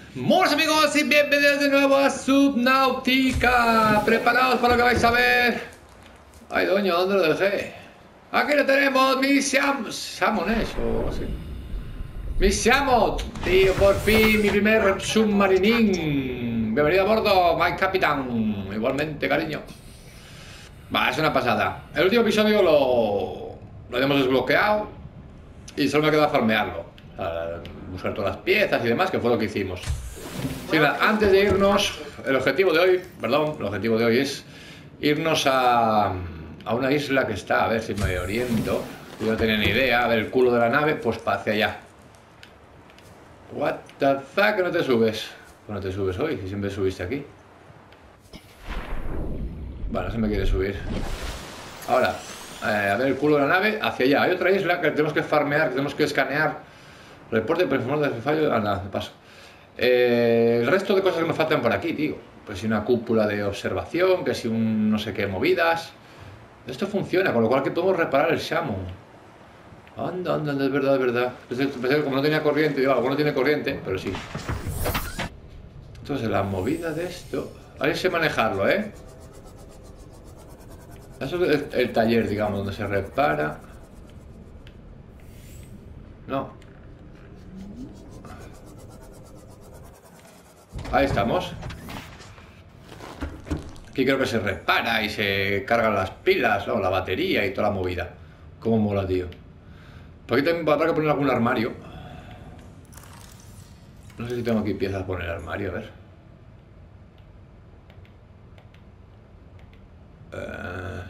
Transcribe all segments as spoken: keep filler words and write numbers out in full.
Buenos amigos y bienvenidos de nuevo a Subnautica. Preparados para lo que vais a ver. Ay, doña, ¿dónde lo dejé? Aquí lo tenemos, mi Siam... Samones o así. Mi Siamot, tío, por fin, mi primer submarinín. Bienvenido a bordo, my capitán. Igualmente, cariño. Va, es una pasada. El último episodio lo... lo habíamos desbloqueado y solo me queda farmearlo. O sea, buscar todas las piezas y demás, que fue lo que hicimos. Sí, antes de irnos, el objetivo de hoy, perdón, el objetivo de hoy es irnos a, a una isla que está, a ver si me oriento. Yo no tenía ni idea, a ver el culo de la nave, pues para hacia allá. What the fuck, que no te subes. Pues no te subes hoy, si siempre subiste aquí. Vale, no se me quiere subir. Ahora, eh, a ver el culo de la nave, hacia allá. Hay otra isla que tenemos que farmear, que tenemos que escanear. Reporte para informar del fallo. Ah, nada, de paso. Eh, el resto de cosas que nos faltan por aquí, tío. Pues si una cúpula de observación, que si un no sé qué movidas. Esto funciona, con lo cual que podemos reparar el Shamu. Anda, anda, anda, es verdad, es verdad. Pensé que como no tenía corriente, digo, algo no tiene corriente, pero sí. Entonces, la movida de esto... Hay que manejarlo, ¿eh? Eso es el, el taller, digamos, donde se repara. No. Ahí estamos. Aquí creo que se repara y se cargan las pilas, ¿no? La batería y toda la movida. Cómo mola, tío. Por aquí también habrá que poner algún armario. No sé si tengo aquí piezas para poner armario, a ver. Uh...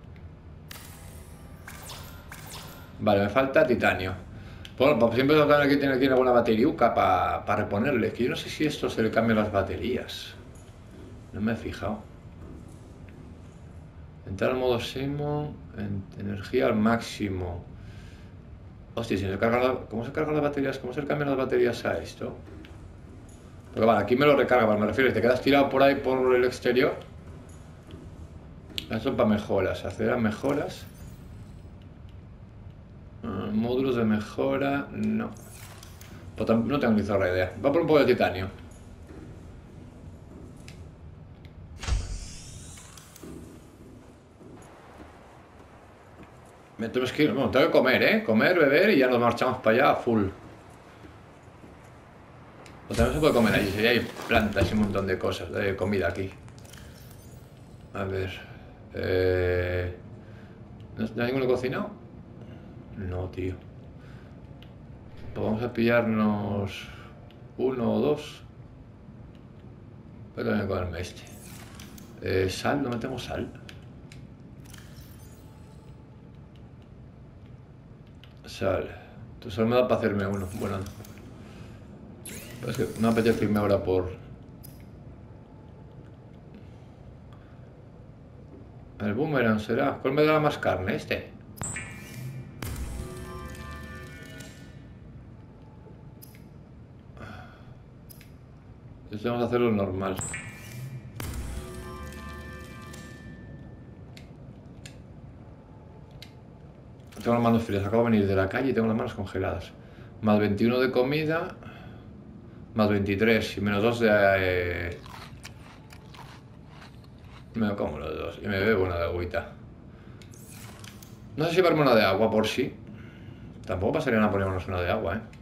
Vale, me falta titanio. Bueno, pues siempre aquí tiene, tiene alguna bateriuca para pa reponerle. Que yo no sé si esto se le cambian las baterías. No me he fijado. Entrar al modo Simon, en, energía al máximo. Hostia, si se carga la, ¿cómo se cargan las baterías? ¿Cómo se cambian las baterías a esto? Porque vale, aquí me lo recarga, me refiero, si te quedas tirado por ahí por el exterior. Esto es para mejoras, acceder a mejoras. Uh, módulos de mejora, no. Pues no tengo ni zorra idea. Va por un poco de titanio. Me tengo que, bueno, tengo que comer, ¿eh? Comer, beber y ya nos marchamos para allá a full. O también se puede comer allí, si hay plantas y un montón de cosas, de comida aquí. A ver... Eh... ¿No hay ninguno cocinado? No, tío. Pues vamos a pillarnos uno o dos. Voy a tener que comerme este. Eh, sal, no metemos sal. Sal. Entonces solo me da para hacerme uno. Bueno, es que no me apetece irme ahora por... El boomerang será. ¿Cuál me da más carne? Este. Entonces vamos a hacerlo normal. Tengo las manos frías, acabo de venir de la calle y tengo las manos congeladas. Más veintiuno de comida. Más veintitrés y menos dos de... Eh... Me lo como los dos y me bebo una de agüita. No sé si llevarme una de agua por sí. Tampoco pasaría nada ponernos una de agua, ¿eh?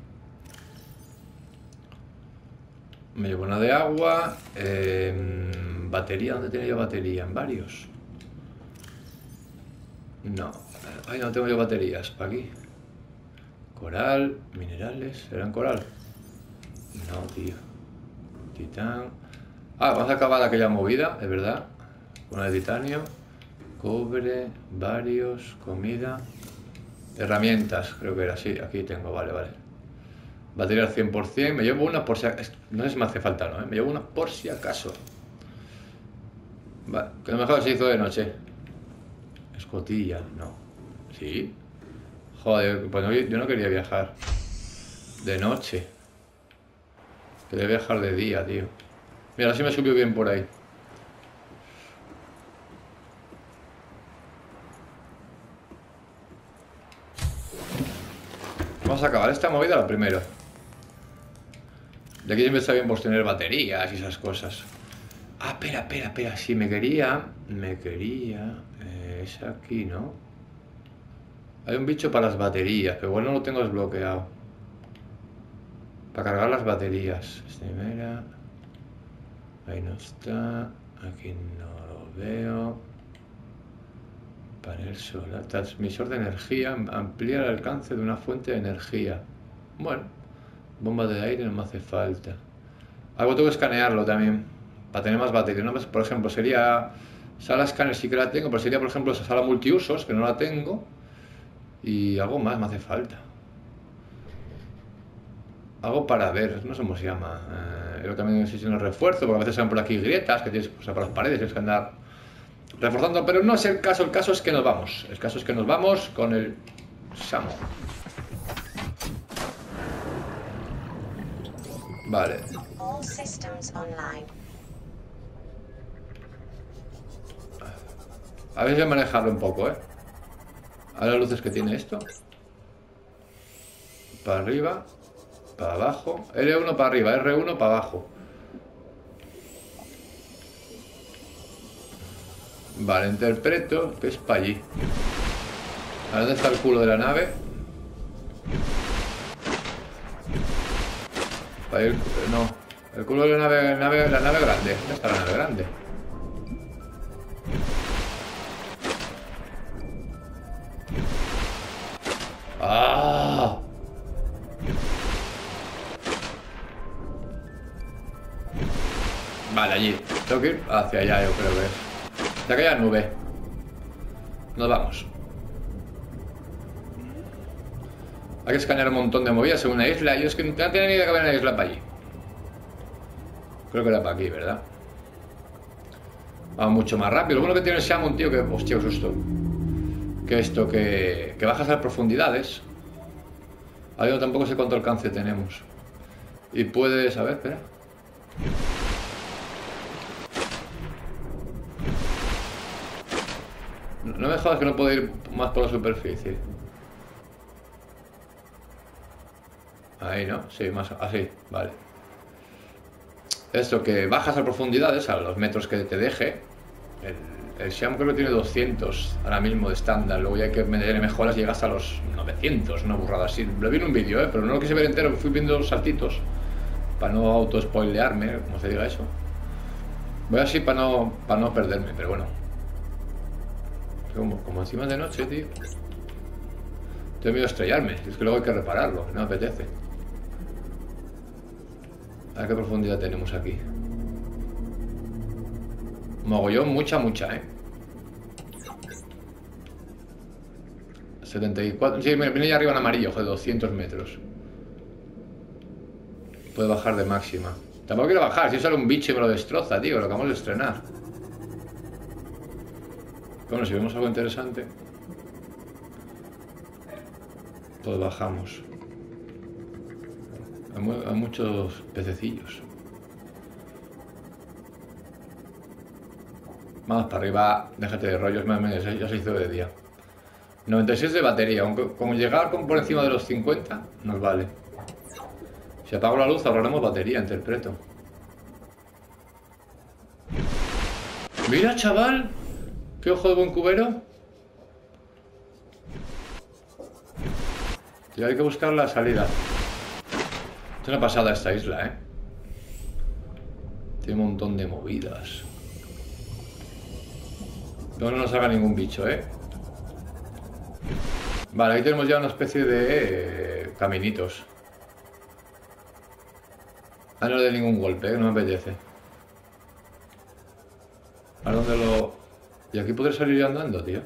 Me llevo una de agua. Eh, batería, ¿dónde tenía yo batería? En varios. No. Ay, no tengo yo baterías. ¿Para aquí? Coral, minerales. ¿Serán coral? No, tío. Titán. Ah, vamos a acabar aquella movida, es verdad. Una de titanio. Cobre, varios, comida. Herramientas, creo que era así. Aquí tengo, vale, vale. Batería al cien por cien. Me llevo una por si acaso. No sé si me hace falta, ¿no? ¿Eh? Me llevo una por si acaso. Vale, que lo mejor se hizo de noche. Escotilla, no. ¿Sí? Joder, pues no, yo no quería viajar de noche. Quería viajar de día, tío. Mira, así me subió bien por ahí. Vamos a acabar esta movida lo primero. De aquí siempre está bien pues tener baterías y esas cosas. Ah, espera, espera, espera. Si me quería... Me quería... Eh, es aquí, ¿no? Hay un bicho para las baterías, pero igual no lo tengo desbloqueado. Para cargar las baterías. Primera. Ahí no está. Aquí no lo veo. Panel solar. Transmisor de energía. Amplía el alcance de una fuente de energía. Bueno. Bomba de aire no me hace falta. Algo tengo que escanearlo también. Para tener más batería. ¿No? Por ejemplo, sería... Sala escáner sí que la tengo. Pero sería, por ejemplo, esa sala multiusos, que no la tengo. Y algo más me hace falta. Algo para ver, no sé cómo se llama. Eh, yo también existe un refuerzo, porque a veces salen por aquí grietas que tienes, o sea, por las paredes, tienes que andar reforzando, pero no es el caso. El caso es que nos vamos. El caso es que nos vamos con el Samo. Vale. A ver si manejarlo un poco, ¿eh? A las luces que tiene esto. Para arriba. Para abajo. L uno para arriba, R uno para abajo. Vale, interpreto que es para allí. ¿A dónde está el culo de la nave? Para ir, no. El culo de la nave, nave, la nave grande. ¿Dónde está la nave grande? ¡Ah! Vale, allí. Tengo que ir hacia allá, yo creo que es. Hacia aquella nube. Nos vamos. Hay que escanear un montón de movidas en una isla. Yo es que no tenía ni idea que había una isla para allí. Creo que era para aquí, ¿verdad? Va mucho más rápido. Lo bueno que tiene el Shaman, tío, que... Hostia, qué susto. Que esto, que... Que bajas a las profundidades. Ahí no tampoco sé cuánto alcance tenemos. Y puedes... A ver, espera. No me jodas que no puedo ir más por la superficie. Ahí, ¿no? Sí, más así, vale. Esto, que bajas a profundidades, a los metros que te deje. El, el Xiam creo que tiene doscientos ahora mismo de estándar. Luego ya hay que meterle mejoras y llega hasta los novecientos, una burrada así. Lo vi en un vídeo, ¿eh? Pero no lo quise ver entero, fui viendo los saltitos. Para no auto-spoilearme, como se diga eso. Voy así para no, para no perderme, pero bueno. Como, como encima de noche, tío. Tengo miedo a estrellarme. Es que luego hay que repararlo. No me apetece. A ver qué profundidad tenemos aquí. Mogollón, mucha, mucha, ¿eh? setenta y cuatro. Sí, viene ya arriba en amarillo, joder, doscientos metros. Puede bajar de máxima. Tampoco quiero bajar. Si sale un bicho y me lo destroza, tío. Lo acabamos de estrenar. Bueno, si vemos algo interesante, pues bajamos. Hay, mu hay muchos pececillos. Vamos para arriba, déjate de rollos, más o menos, ya se hizo de día. noventa y seis de batería, aunque con llegar con por encima de los cincuenta, nos vale. Si apago la luz, ahorraremos batería, interpreto. Mira, chaval. ¿Qué ojo de buen cubero? Tío, hay que buscar la salida. Es una pasada esta isla, ¿eh? Tiene un montón de movidas. No, no nos haga ningún bicho, ¿eh? Vale, ahí tenemos ya una especie de eh, caminitos. Ah, no le dé ningún golpe, ¿eh? No me apetece. ¿A dónde lo...? Y aquí podré salir andando, tío.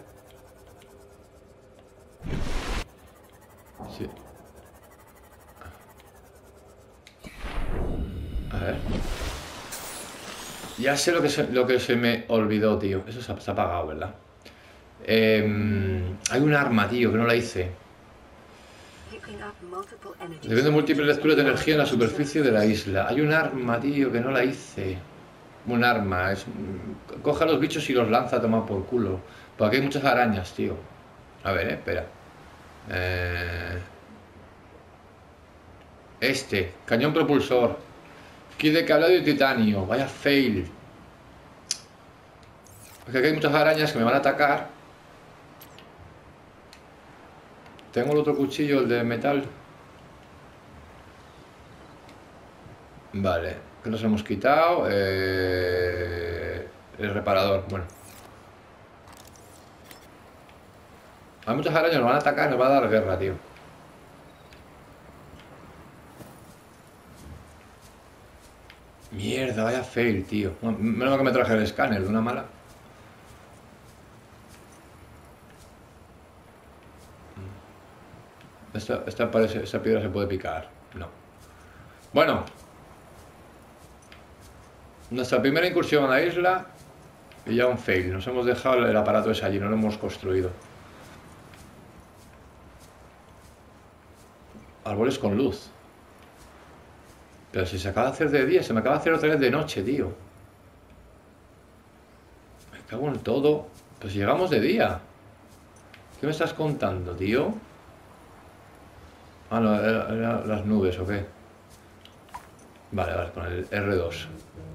Sí. A ver. Ya sé lo que se, lo que se me olvidó, tío. Eso se ha, se ha apagado, ¿verdad? Eh, hay un arma, tío, que no la hice. Debiendo múltiples lecturas de energía en la superficie de la isla. Hay un arma, tío, que no la hice. Un arma, es... Coge a los bichos y los lanza a tomar por culo. Porque aquí hay muchas arañas, tío. A ver, eh, espera. Eh... Este, cañón propulsor. Kit de cableado y titanio. Vaya fail. Porque aquí hay muchas arañas que me van a atacar. Tengo el otro cuchillo, el de metal. Vale, que nos hemos quitado. Eh... El reparador, bueno. Hay muchas arañas, nos van a atacar, nos va a dar guerra, tío. Mierda, vaya fail, tío. Bueno, menos mal que me traje el escáner de una mala. Esta, esta, parece, esta piedra se puede picar. No. Bueno. Nuestra primera incursión a la isla. Y ya un fail. Nos hemos dejado el aparato ese allí, no lo hemos construido. Árboles con luz. Pero si se acaba de hacer de día, se me acaba de hacer otra vez de noche, tío. Me cago en todo. Pues si llegamos de día. ¿Qué me estás contando, tío? Ah, no, eran era las nubes, ¿o qué? Vale, vale, con el erre dos.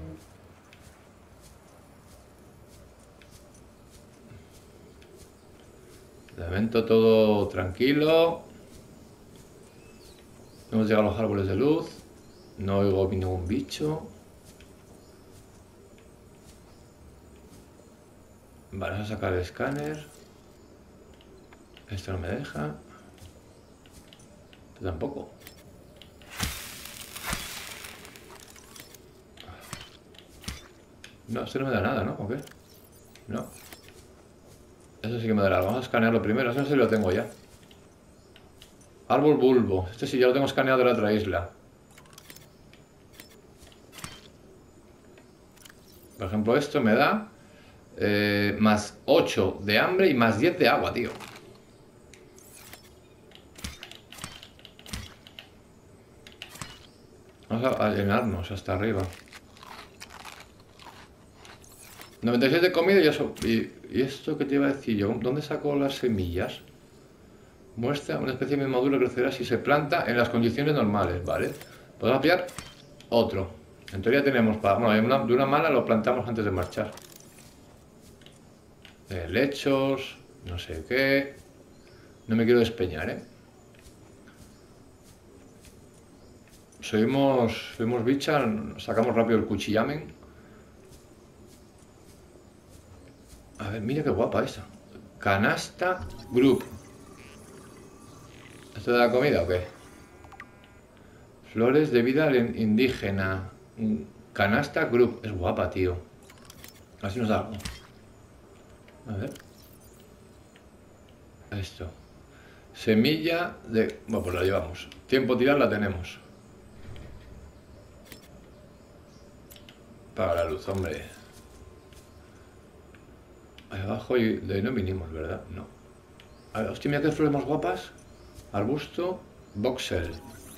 De momento todo tranquilo. Hemos llegado a los árboles de luz. No oigo ningún bicho. Vale, vamos a sacar el escáner. Esto no me deja. Esto tampoco. No, esto no me da nada, ¿no? ¿O qué? No. Eso sí que me dará algo. Vamos a escanearlo primero. Eso no sé si lo tengo ya. Árbol bulbo. Este sí ya lo tengo escaneado de la otra isla. Por ejemplo, esto me da eh, más ocho de hambre y más diez de agua, tío. Vamos a, a llenarnos hasta arriba. noventa y seis de comida y eso. ¿Y, y esto qué te iba a decir yo? ¿Dónde saco las semillas? Muestra una especie de madura crecerá si se planta en las condiciones normales, ¿vale? Podemos pillar otro. En teoría tenemos para... Bueno, una, de una mala lo plantamos antes de marchar. Eh, lechos, no sé qué. No me quiero despeñar, ¿eh? Subimos, subimos bicha, sacamos rápido el cuchillamen. A ver, mira qué guapa esa. Canasta Group. ¿Esto de la comida o qué? Flores de vida indígena. Canasta Group. Es guapa, tío. Así nos da algo. A ver. Esto. Semilla de... Bueno, pues la llevamos. Tiempo tirar la tenemos. Para la luz, hombre. Ahí abajo y de ahí no vinimos, ¿verdad? No. A ver, hostia, mira qué flores más guapas. Arbusto, voxel.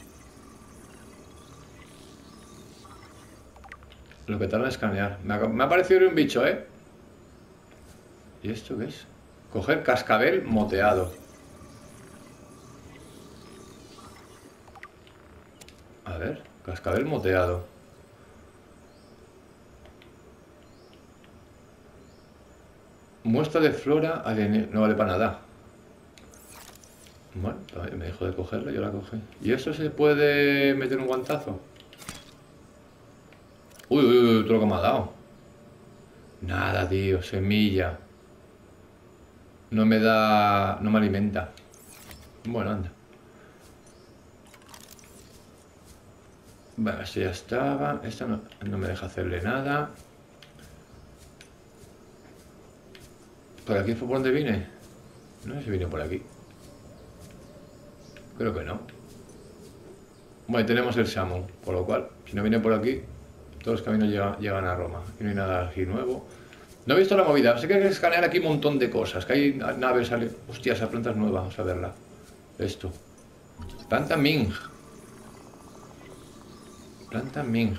Lo que tarda en escanear. Me ha, me ha parecido un bicho, ¿eh? ¿Y esto qué es? Coger cascabel moteado. A ver, cascabel moteado. Muestra de flora alienígena. No vale para nada. Bueno, me dejó de cogerla, yo la cogí. ¿Y eso se puede meter un guantazo? Uy, uy, uy, todo lo que me ha dado. Nada, tío, semilla. No me da... no me alimenta. Bueno, anda. Bueno, esto ya estaba. Esta no, no me deja hacerle nada. ¿Por aquí fue por donde vine? No sé si vine por aquí. Creo que no. Bueno, tenemos el Salmon, por lo cual, si no viene por aquí, todos los caminos llegan, llegan a Roma. Aquí no hay nada aquí nuevo. No he visto la movida. Sé que hay que escanear aquí un montón de cosas. Que hay naves, sale... Hostia, esa planta es nueva. Vamos a verla. Esto. Planta Ming. Planta Ming.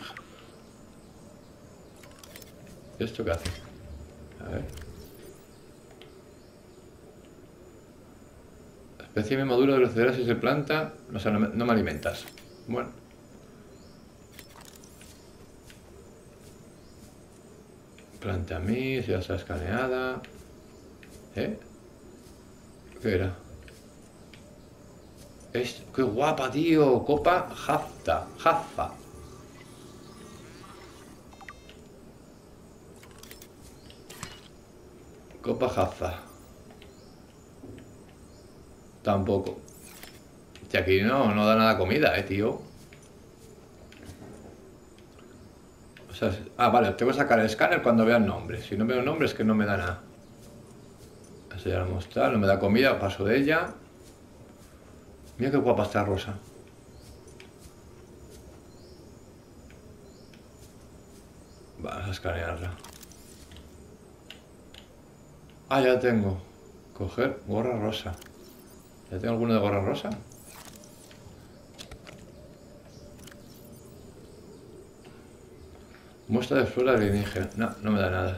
¿Esto qué hace? A ver. Especie de madura de los cereales si se planta. O sea, no me, no me alimentas. Bueno. Planta mix, ya está escaneada. ¿Eh? ¿Qué era? Es, ¡qué guapa, tío! Copa Jafta. Jaffa. Copa Jaffa. Tampoco. Y aquí no, no da nada comida, eh, tío. O sea, ah, vale, tengo que sacar el escáner cuando vea el nombre. Si no veo el nombre es que no me da nada. Eso ya lo mostrar, no me da comida, paso de ella. Mira qué guapa está Rosa. Vamos a escanearla. Ah, ya tengo. Coger gorra rosa. ¿Ya tengo alguno de gorra rosa? Muestra de flora alienígena. No, no me da nada.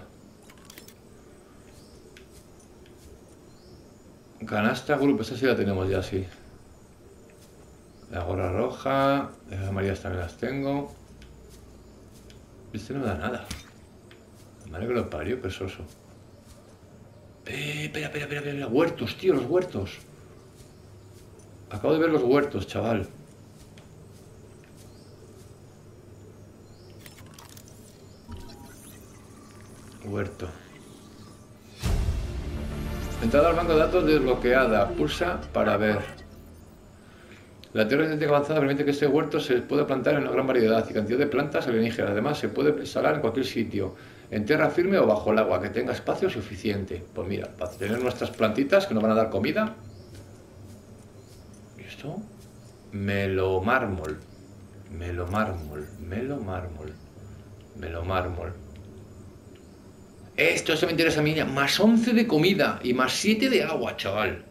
Canasta grupo, esta sí la tenemos ya, sí. La gorra roja. Las amarillas también las tengo. Este no me da nada. Madre que lo parió, qué soso. Eh, espera, espera, espera, espera. Huertos, tío, los huertos. Acabo de ver los huertos, chaval. Huerto. Entrada al banco de datos desbloqueada. Pulsa para ver. La tierra genética avanzada permite que este huerto se pueda plantar en una gran variedad y cantidad de plantas alienígenas. Además, se puede instalar en cualquier sitio, en tierra firme o bajo el agua, que tenga espacio suficiente. Pues mira, para tener nuestras plantitas que nos van a dar comida. ¿Y esto? Melomármol. Melomármol. Melomármol. Melomármol. Esto se me interesa a mí. Más once de comida y más siete de agua, chaval.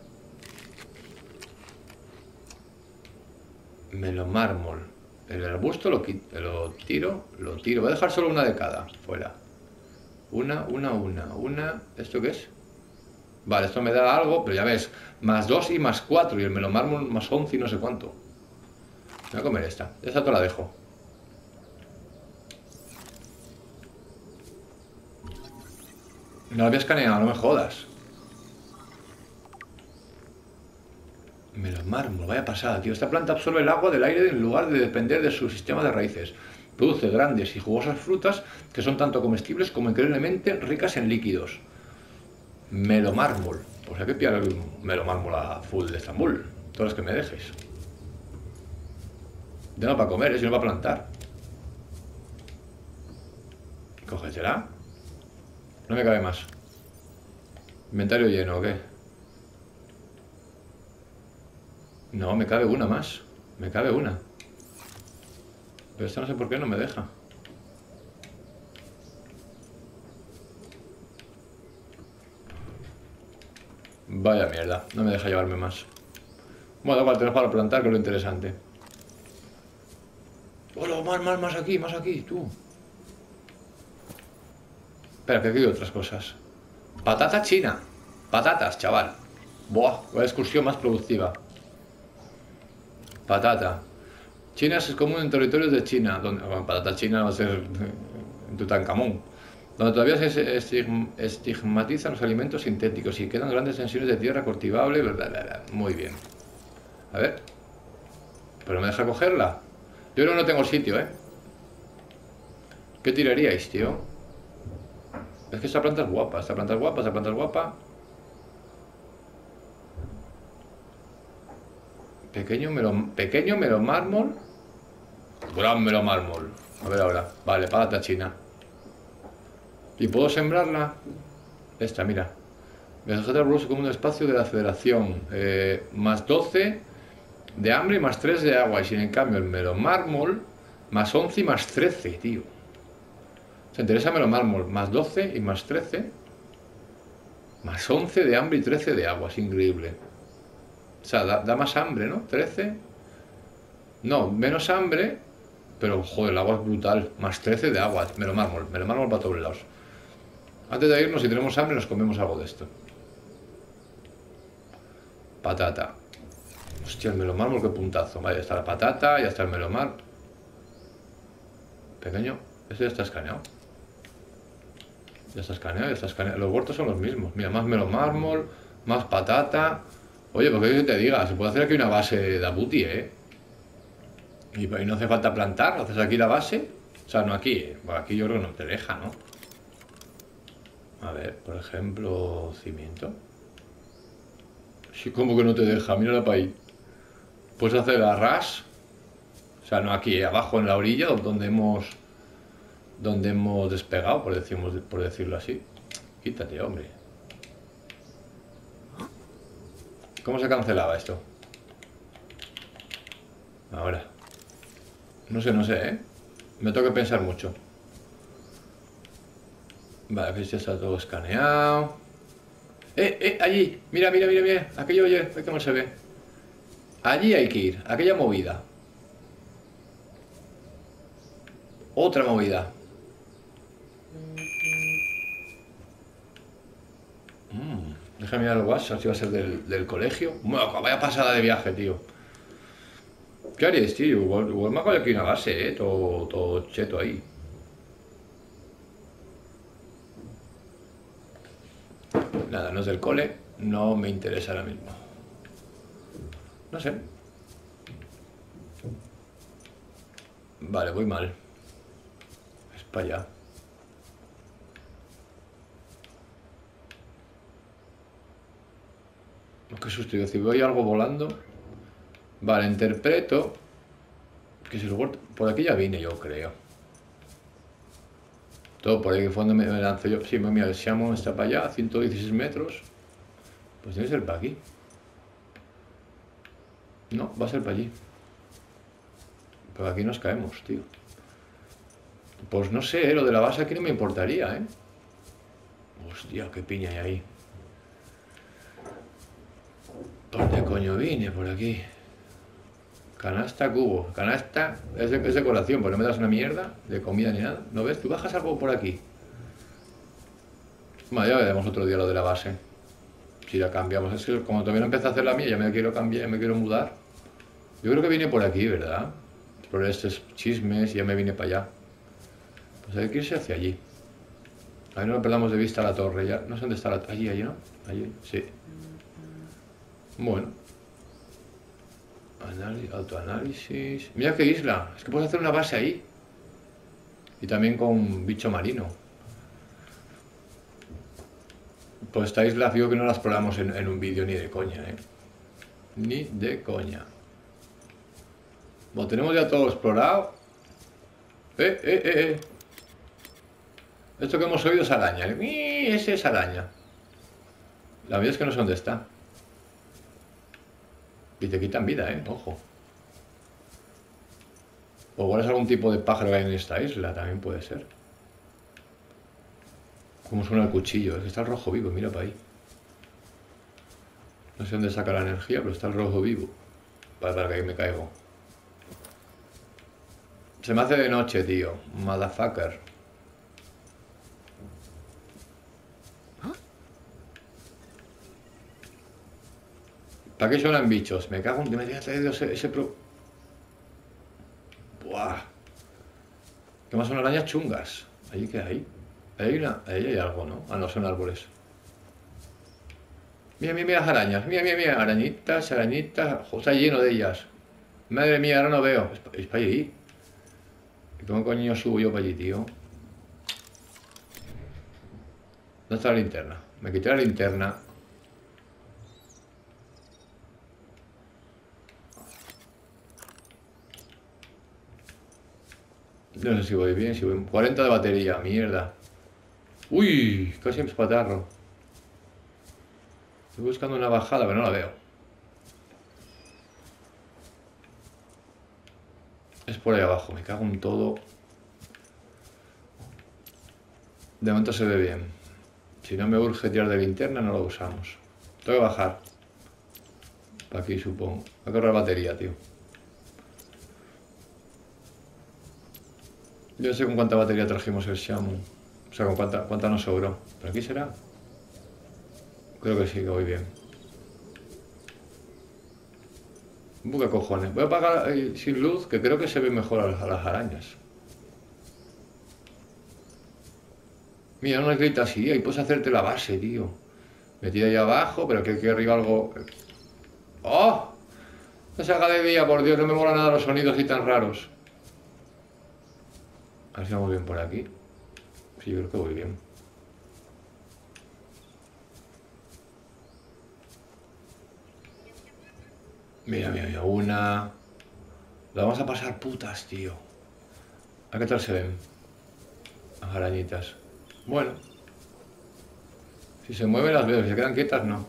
Melomármol. El arbusto lo, lo tiro, lo tiro. Voy a dejar solo una de cada. Fuera. Una, una, una, una. ¿Esto qué es? Vale, esto me da algo, pero ya ves. Más dos y más cuatro. Y el melomármol más once y no sé cuánto. Voy a comer esta. Esta te la dejo. No la había escaneado, no me jodas. Melomármol, vaya pasada, tío. Esta planta absorbe el agua del aire en lugar de depender de su sistema de raíces. Produce grandes y jugosas frutas que son tanto comestibles como increíblemente ricas en líquidos. Melomármol. Pues hay que pillar el melomármol a full de Estambul. Todas las que me dejes. Ya no para comer, ¿eh? Sino para plantar. Cógetela. No me cabe más. Inventario lleno, ¿o qué? No, me cabe una más. Me cabe una. Pero esta no sé por qué no me deja. Vaya mierda, no me deja llevarme más. Bueno, igual tenemos para plantar, que es lo interesante. Hola, más, más, más aquí, más aquí, tú. Espera, que aquí hay otras cosas. Patata china. Patatas, chaval. Buah, la excursión más productiva. Patata. China es común en territorios de China. Donde, bueno, patata china va a ser en Tutankamón. Donde todavía se estigmatizan los alimentos sintéticos y quedan grandes tensiones de tierra cultivable. Bla, bla, bla. Muy bien. A ver. Pero me deja cogerla. Yo no, no tengo sitio, ¿eh? ¿Qué tiraríais, tío? Es que esta planta es guapa. Esta planta es guapa, esta planta es guapa. Pequeño melón, pequeño melomármol. Gran melomármol. A ver ahora. Vale, patata china. ¿Y puedo sembrarla? Esta, mira. Vegeta Blues como un espacio de la federación. Eh, más doce de hambre y más tres de agua. Y sin en cambio el melomármol más once y más trece, tío. Se interesa melomármol. Más doce y más trece. Más once de hambre y trece de agua. Es increíble. O sea, da, da más hambre, ¿no? trece. No, menos hambre. Pero, joder, el agua es brutal. Más trece de agua. Melomármol. Melomármol para todos lados. Antes de irnos, si tenemos hambre, nos comemos algo de esto. Patata. Hostia, el melomármol, qué puntazo. Vale, ya está la patata, ya está el melomar. Pequeño. Este ya está escaneado. Ya está escaneado, ya está escaneado. Los huertos son los mismos. Mira, más melo mármol, más patata. Oye, porque que te diga, se puede hacer aquí una base de abuti, ¿eh? Y, y no hace falta plantar, haces aquí la base. O sea, no aquí, ¿eh? Bueno, aquí yo creo que no te deja, ¿no? A ver, por ejemplo, cimiento. Sí, como que no te deja, mírala para ahí. Puedes hacer arras. O sea, no aquí, ¿eh? Abajo en la orilla, donde hemos donde hemos despegado, por, decimos, por decirlo así. Quítate, hombre. ¿Cómo se cancelaba esto? Ahora. No sé, no sé, ¿eh? Me tengo que pensar mucho. Vale, aquí ya está todo escaneado. ¡Eh, eh! Allí. Mira, mira, mira, mira. Aquello, oye, ¿cómo se ve? Allí hay que ir. Aquella movida. Otra movida. Mm, déjame mirar el WhatsApp si va a ser del, del colegio. Bueno, vaya pasada de viaje, tío. ¿Qué haréis, tío? Igual, igual me hago aquí una base, eh. Todo, todo cheto ahí. Nada, no es del cole. No me interesa ahora mismo. No sé. Vale, voy mal. Es para allá. Qué susto, yo si veo algo volando. Vale, interpreto que si el huerto... Por aquí ya vine yo, creo. Todo por ahí que fue donde me lanzo yo. Sí, mira, el Xiamon está para allá, ciento dieciséis metros. Pues debe ser para aquí. No, va a ser para allí. Pero aquí nos caemos, tío. Pues no sé, ¿eh? Lo de la base aquí no me importaría, ¿eh? Hostia, qué piña hay ahí. ¿Por dónde coño vine? Por aquí. Canasta, cubo. Canasta es, de, es decoración, pues no me das una mierda de comida ni nada. ¿No ves? Tú bajas algo por aquí. Bueno, ya veremos otro día lo de la base. Si la cambiamos. Es que como todavía no empecé a hacer la mía, ya me quiero cambiar, ya me quiero mudar. Yo creo que vine por aquí, ¿verdad? Por estos chismes y ya me vine para allá. Pues hay que irse hacia allí. Ahí no perdamos de vista la torre. Ya no sé dónde está la... Allí, allí, ¿no? Allí, sí. Bueno. Análisis, autoanálisis. Mira qué isla. Es que puedes hacer una base ahí. Y también con bicho marino. Pues esta isla, digo que no la exploramos en, en un vídeo ni de coña, ¿eh? Ni de coña. Bueno, tenemos ya todo explorado. Eh, eh, eh, eh. Esto que hemos oído es araña. ¿Eh? Ese es araña. La verdad es que no sé dónde está. Y te quitan vida, ¿eh? Ojo. O igual es algún tipo de pájaro que hay en esta isla, también puede ser. Como suena el cuchillo. Es que está el rojo vivo, mira para ahí. No sé dónde saca la energía, pero está el rojo vivo. Para, para que me caigo. Se me hace de noche, tío. Motherfucker. ¿Para qué suenan bichos? Me cago en que me haya traído ese, ese pro... Buah. ¿Qué más son arañas chungas? ¿Allí qué hay? Ahí hay una... Ahí hay algo, ¿no? Ah, no, son árboles. Mira, mira, mira las arañas. Mira, mira, mira. Arañitas, arañitas. Ojo, está lleno de ellas. Madre mía, ahora no veo. Es, es para allí. ¿Y cómo coño subo yo para allí, tío? ¿Dónde está la linterna? Me quité la linterna. No sé si voy bien, si voy... cuarenta de batería, mierda. Uy, casi me espatarro. Estoy buscando una bajada, pero no la veo. Es por ahí abajo, me cago en todo. De momento se ve bien. Si no me urge tirar de linterna, no lo usamos. Tengo que bajar. Para aquí, supongo. Voy a correr batería, tío. Yo no sé con cuánta batería trajimos el Xiaomi. O sea, con cuánta, cuánta nos sobró. ¿Pero aquí será? Creo que sí, que voy bien. ¿Qué cojones? Voy a apagar eh, sin luz, que creo que se ve mejor a las, a las arañas. Mira, una islita así, ahí puedes hacerte la base, tío. Metida ahí abajo, pero que aquí arriba algo... ¡Oh! No se haga de día, por Dios, no me mola nada los sonidos así tan raros. A ver si vamos bien por aquí. Sí, yo creo que voy bien. Mira, mira, mira, una... La vamos a pasar putas, tío. ¿A qué tal se ven? Las arañitas. Bueno. Si se mueven las veo, si se quedan quietas, no.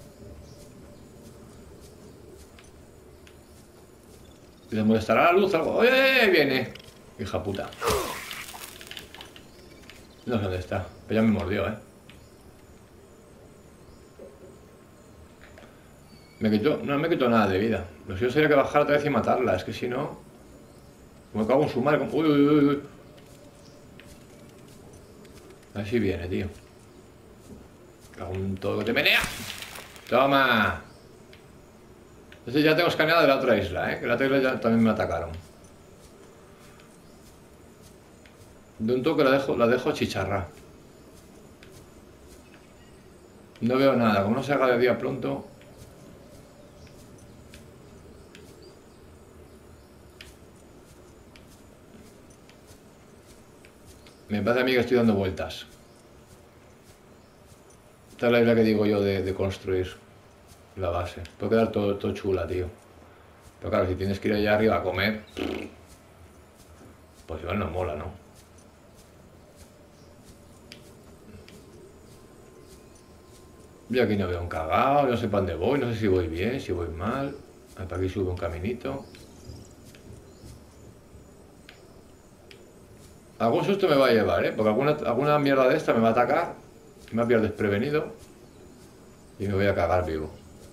¿Les molestará la luz algo? ¡Oye! Viene. Hija puta. No sé dónde está. Pero ya me mordió, ¿eh? Me quitó... No me quitó nada de vida. Lo suyo sería que bajara otra vez y matarla. Es que si no... Me cago en su madre. Uy, uy, uy, uy. A ver si viene, tío. Cago en todo que te menea. Toma. Este ya tengo escaneado de la otra isla, ¿eh? Que la otra isla ya también me atacaron. De un toque la dejo, la dejo chicharra. No veo nada. Como no se haga de día pronto... Me parece a mí que estoy dando vueltas. Esta es la isla que digo yo de, de construir la base. Puede quedar todo, todo chula, tío. Pero claro, si tienes que ir allá arriba a comer... Pues igual no mola, ¿no? Yo aquí no veo un cagao, no sé para dónde voy, no sé si voy bien, si voy mal. Para aquí sube un caminito. Algún susto me va a llevar, ¿eh? Porque alguna, alguna mierda de esta me va a atacar. Me va a pillar desprevenido. Y me voy a cagar vivo.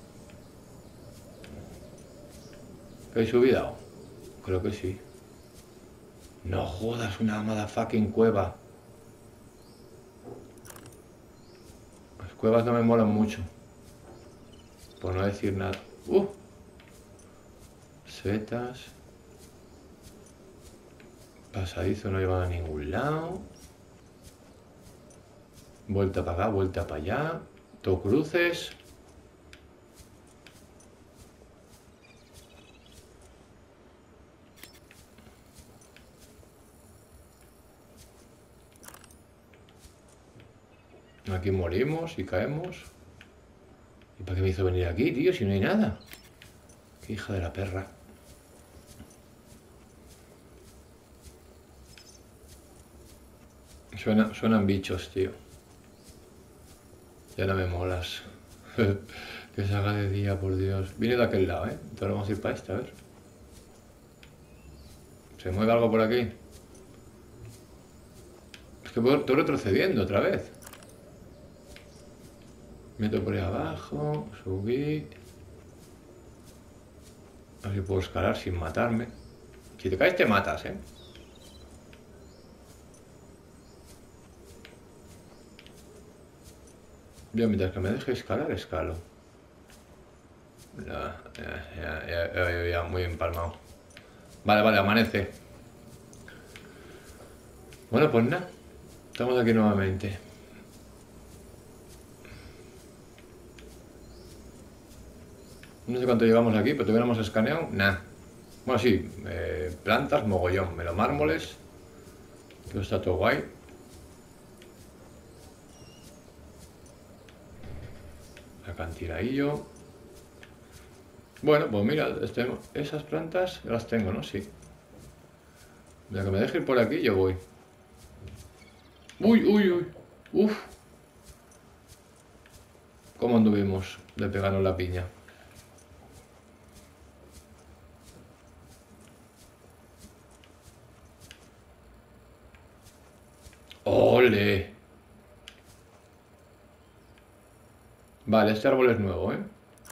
¿Qué hay subido? Creo que sí. No jodas, una motherfucking cueva. Las cuevas no me molan mucho. Por no decir nada. Uh. Setas. Pasadizo no lleva a ningún lado. Vuelta para acá, vuelta para allá. Todo cruces. Aquí morimos y caemos. ¿Y para qué me hizo venir aquí, tío? Si no hay nada. Qué hija de la perra. Suena, suenan bichos, tío. Ya no me molas. Que se haga de día, por Dios. Viene de aquel lado, ¿eh? Entonces vamos a ir para este, a ver. ¿Se mueve algo por aquí? Es que estoy retrocediendo otra vez. Meto por ahí abajo, subí. A ver si puedo escalar sin matarme. Si te caes te matas, ¿eh? Yo mientras que me deje escalar, escalo. Ya, ya, ya, ya, ya, ya, muy empalmado. Vale, vale, amanece. Bueno, pues nada. Estamos aquí nuevamente. No sé cuánto llevamos aquí, pero todavía no hemos escaneado. Nah. Bueno, sí, eh, plantas, mogollón, melomármoles. Todo está todo guay. Acantiladillo. Bueno, pues mira, este, esas plantas las tengo, ¿no? Sí. Ya que me deje ir por aquí, yo voy. Uy, uy, uy. Uf. ¿Cómo anduvimos de pegarnos la piña? ¡Ole! Vale, este árbol es nuevo, ¿eh?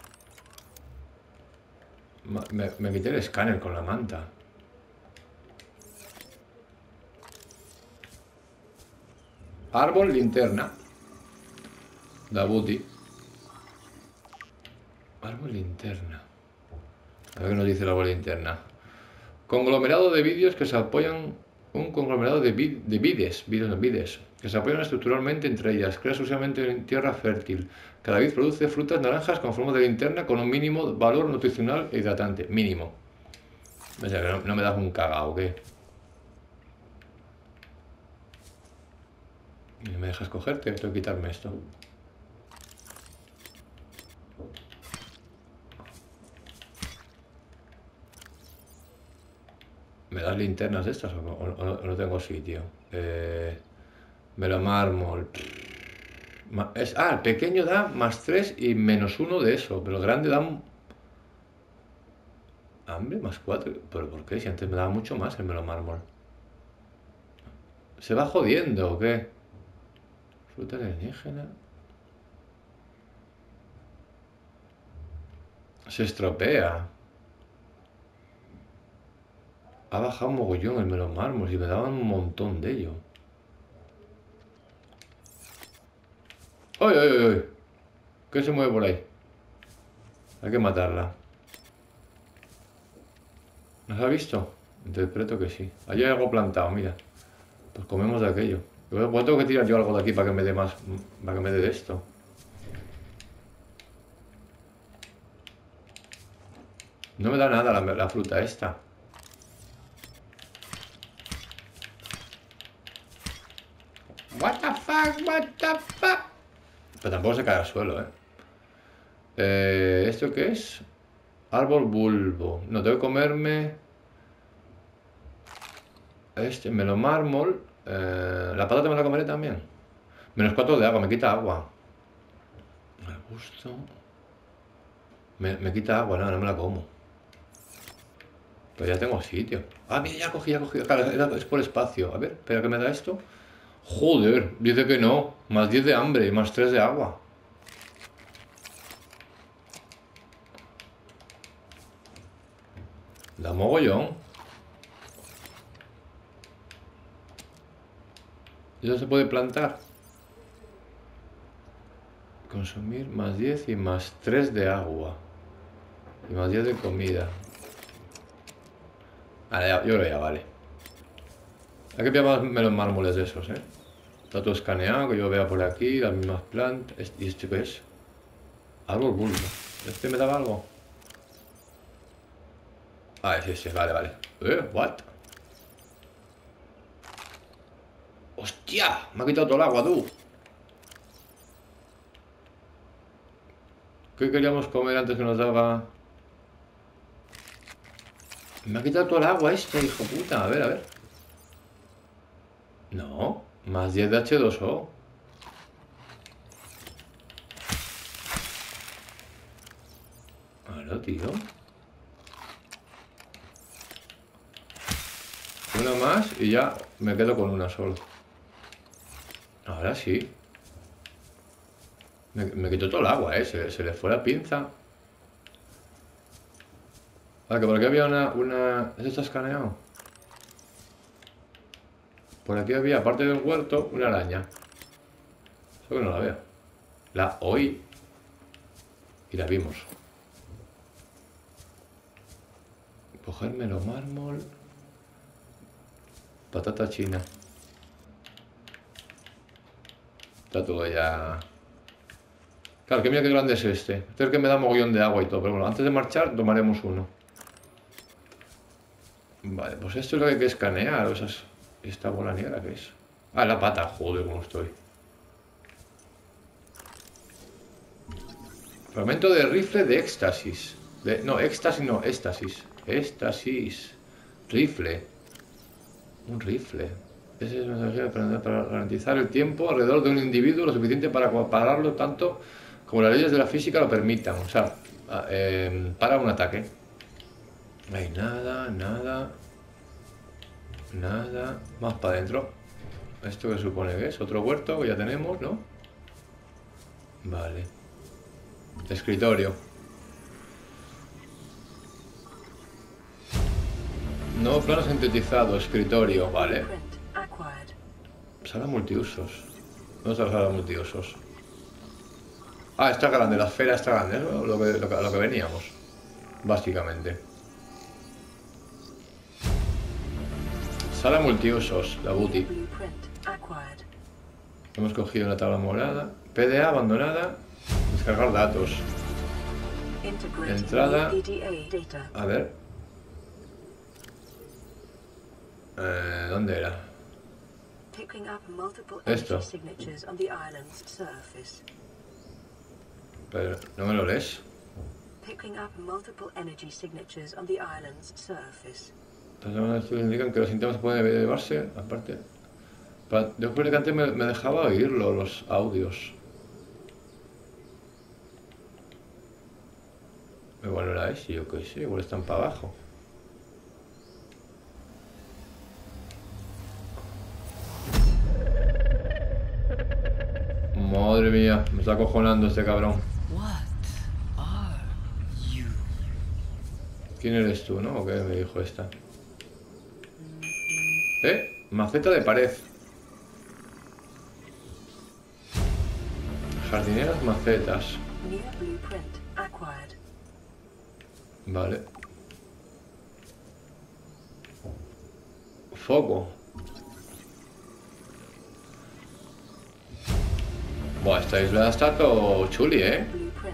Me, me quité el escáner con la manta. Árbol, linterna. Da booty. Árbol, linterna. A ver qué nos dice el árbol, linterna. Conglomerado de vídeos que se apoyan un conglomerado de, vid de vides, vides, no, vides, que se apoyan estructuralmente entre ellas, crea exclusivamente en tierra fértil. Cada vid produce frutas naranjas con forma de linterna con un mínimo valor nutricional e hidratante. Mínimo. O sea, que no, no me das un cagao, ¿qué? ¿No me dejas cogerte? Tengo que quitarme esto. ¿Me das linternas de estas o no, o no, o no tengo sitio? Eh, melomármol. Es, ah, el pequeño da más tres y menos uno de eso, pero el grande da... Hambre más cuatro. ¿Pero por qué? Si antes me daba mucho más el melomármol. ¿Se va jodiendo o qué? Fruta alienígena. Se estropea. Ha bajado un mogollón el melomármol y me daban un montón de ello. ¡Ay, ay, ay, ay! ¿Qué se mueve por ahí? Hay que matarla. ¿Nos ha visto? Interpreto que sí. Allí hay algo plantado, mira. Pues comemos de aquello. Pues tengo que tirar yo algo de aquí para que me dé más... Para que me dé de esto. No me da nada la, la fruta esta. What the fuck, what the fuck. Pero tampoco se cae al suelo, ¿eh? eh ¿Esto qué es? Árbol bulbo. No, tengo que comerme... Este, melomármol. Eh, la patata me la comeré también. Menos cuatro de agua, me quita agua. Me gusto. Me, me quita agua, no, no me la como. Pero ya tengo sitio. Ah, mira, ya cogí, ya cogí. Claro, es por espacio. A ver, espera, ¿qué me da esto? Joder, dice que no. Más diez de hambre y más tres de agua. Da mogollón. ¿Eso se puede plantar? Consumir más diez y más tres de agua. Y más diez de comida. Vale, yo creo que ya vale. Hay que pillar más los mármoles de esos, ¿eh? Está todo escaneado, que yo vea por aquí, las mismas plantas. ¿Y este qué es? Árbol bulbo. ¿Este me daba algo? Ah, es ese, vale, vale. Eh, what? ¡Hostia! Me ha quitado todo el agua, tú. ¿Qué queríamos comer antes que nos daba? Me ha quitado todo el agua este, hijo puta. A ver, a ver. No, más diez de hache dos o. Claro, tío. Una más y ya me quedo con una solo. Ahora sí. Me, me quitó todo el agua, eh. Se, se le fue la pinza. Ah, que por aquí había una... una... ¿Eso está escaneado? Por aquí había, aparte del huerto, una araña. Eso que no la veo. La oí. Y la vimos. Cogérmelo mármol. Patata china. Está todo ya... Claro, que mira qué grande es este. Este es el que me da mogollón de agua y todo. Pero bueno, antes de marchar tomaremos uno. Vale, pues esto es lo que hay que escanear. O sea, esta bola negra que es. Ah, la pata. Joder, cómo estoy. Fragmento de rifle de éxtasis. De, no, éxtasis no, éxtasis. Éxtasis. Rifle. Un rifle. Ese es una estrategia para garantizar el tiempo alrededor de un individuo lo suficiente para pararlo tanto como las leyes de la física lo permitan. O sea, eh, para un ataque. No hay nada, nada. Nada. Más para adentro. ¿Esto que supone que es? Otro huerto que ya tenemos, ¿no? Vale. Escritorio. Nuevo plano sintetizado, escritorio, vale. Sala multiusos. ¿Dónde está la sala multiusos? Ah, está grande, la esfera está grande, ¿no? Lo que, lo que, lo que veníamos, básicamente. Sala multiusos, la boutique. Hemos cogido una tabla morada. P D A abandonada. Descargar datos. Entrada. A ver. Eh, ¿Dónde era? Esto. Pero, ¿no me lo lees? Las estudios indican que los síntomas pueden llevarse, aparte. Yo creo que antes me, me dejaba oírlo, los audios. Igual no era ese, yo qué sé, igual están para abajo. Madre mía, me está acojonando este cabrón. ¿Quién eres tú, no? ¿O qué me dijo esta? ¿Eh? Maceta de pared. Jardineras macetas. Vale. Foco. Buah, esta isla está todo chuli, ¿eh?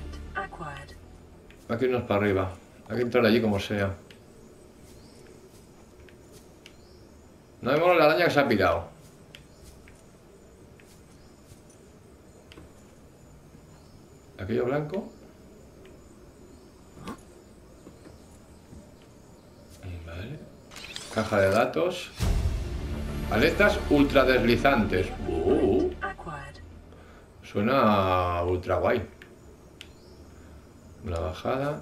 Hay que irnos para arriba. Hay que entrar allí como sea. No vemos la araña que se ha pirado. Aquello blanco. Vale. Caja de datos. Aletas ultra deslizantes. Uh. Suena ultra guay. La bajada.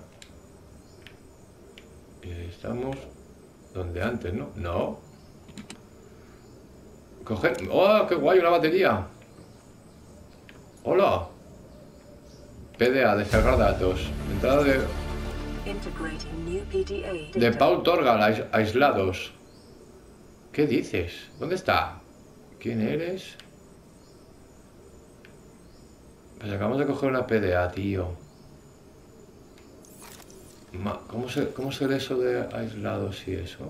Y ahí estamos. Donde antes, ¿no? No. Coger... ¡Oh, qué guay! Una batería. ¡Hola! P D A, descargar datos. Entrada de... De Paul Torgal, ais... aislados. ¿Qué dices? ¿Dónde está? ¿Quién eres? Pues acabamos de coger una P D A, tío. Ma... ¿Cómo se... ¿Cómo se lee eso de aislados y eso?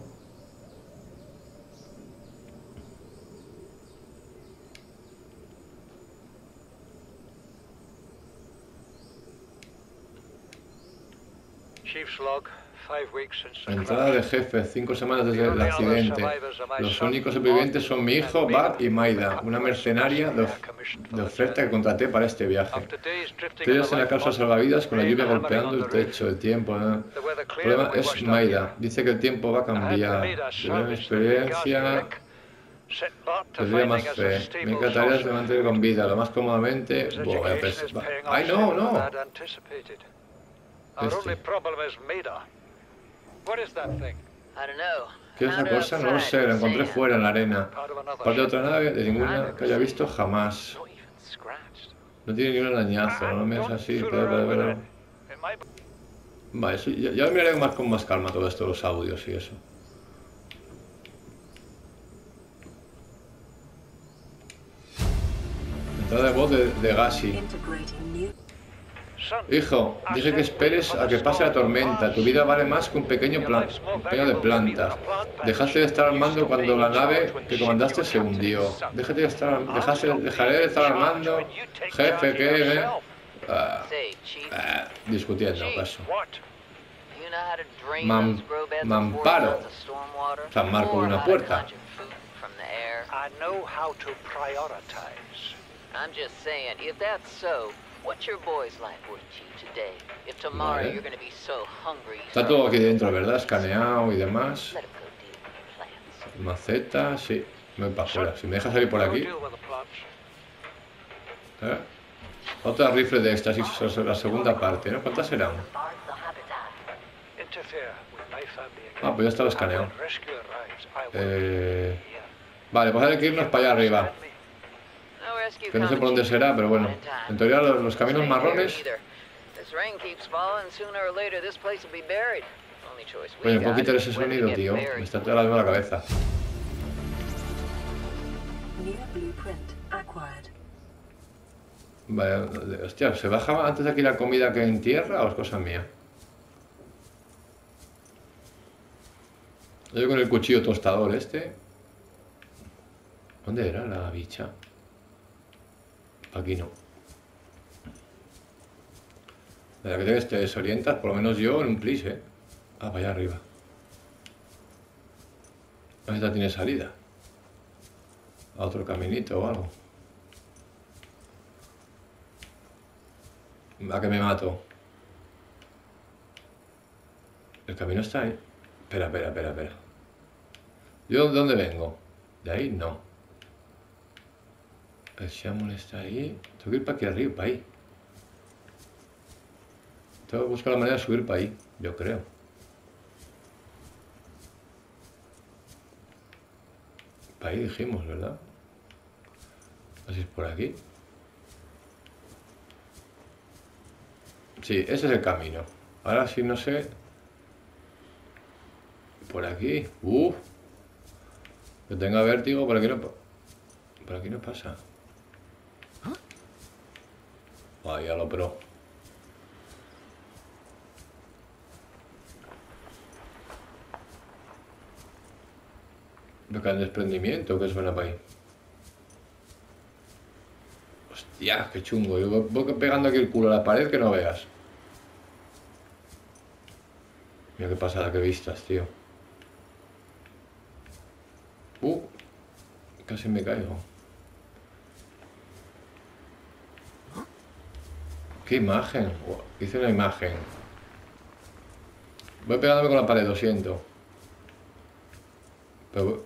Entrada de jefe, cinco semanas desde el accidente. Los únicos supervivientes son mi hijo, Bart y Maida, una mercenaria de, of de oferta que contraté para este viaje. Estrellas en la cápsula salvavidas con la lluvia golpeando el techo, el tiempo. ¿no? El problema es Maida. Dice que el tiempo va a cambiar. Yo mi experiencia... Tendría más fe. Me encantaría de mantener con vida, lo más cómodamente... Buah, ¡ay, no, no! Este. ¿Qué es esa cosa? No lo sé, la encontré fuera en la arena. Parte de otra nave, de ninguna que haya visto jamás. No tiene ni un arañazo, no me es así. Pero, pero, pero. Vale, eso, ya, ya miraré más con más calma todo esto, los audios y eso. Entrada de voz de, de Gassi. Hijo, dije que esperes a que pase la tormenta. Tu vida vale más que un pequeño plan, un pequeño de plantas. Dejaste de estar al mando cuando la nave que comandaste se hundió. Déjate de estar, dejaste, dejaré de estar al mando. Jefe, ¿qué? Eh? Ah, ah, discutiendo, caso. Man, mamparo. San Marco de una puerta. Vale. Está todo aquí dentro, ¿verdad? Escaneado y demás. Maceta, sí. Me voy para afuera. Si me dejas salir por aquí. ¿Eh? Otra rifle de estas, y la segunda parte, ¿no? ¿Cuántas serán? Ah, pues ya estaba escaneado. Eh... Vale, pues hay que irnos para allá arriba. Que no sé por dónde será, pero bueno. En teoría los, los caminos marrones... Oye, ¿puedo quitar ese sonido, tío? Me está trabajando la cabeza. Vale, hostia, ¿se baja antes de aquí la comida que en tierra o es cosa mía? Yo con el cuchillo tostador este... ¿Dónde era la bicha? Aquí no. De la que te, te desorientas, por lo menos yo en un plis, ¿eh? Ah, para allá arriba. Esta tiene salida. A otro caminito o algo. ¿A que me mato? El camino está ahí. Espera, espera, espera, espera. ¿Yo de dónde vengo? De ahí no. El Shaman está ahí. Tengo que ir para aquí arriba, para ahí. Tengo que buscar la manera de subir para ahí, yo creo. Para ahí dijimos, ¿verdad? Así es por aquí. Sí, ese es el camino. Ahora sí no sé. Por aquí. Uf. Que tenga vértigo, por aquí no, por aquí no pasa. Ahí a lo pro. Lo que el desprendimiento que suena para ahí. Hostia, qué chungo. Yo voy pegando aquí el culo a la pared que no veas. Mira qué pasada, qué vistas, tío. Uh, casi me caigo. Qué imagen. Hice una imagen. Voy pegándome con la pared, lo siento. Pero...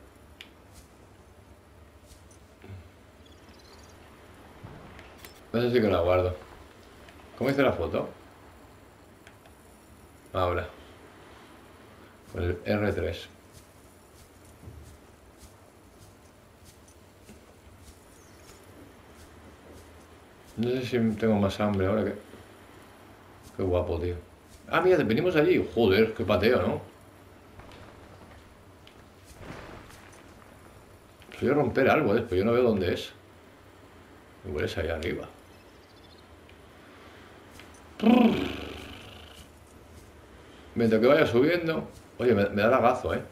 no sé si que la guardo. ¿Cómo hice la foto? Ahora. Con el erre tres. No sé si tengo más hambre ahora que... Qué guapo, tío. Ah, mira, venimos allí. Joder, qué pateo, ¿no? Voy a romper algo, ¿eh? Pero yo no veo dónde es. Igual es ahí arriba. Mientras que vaya subiendo... Oye, me, me da lagazo, ¿eh?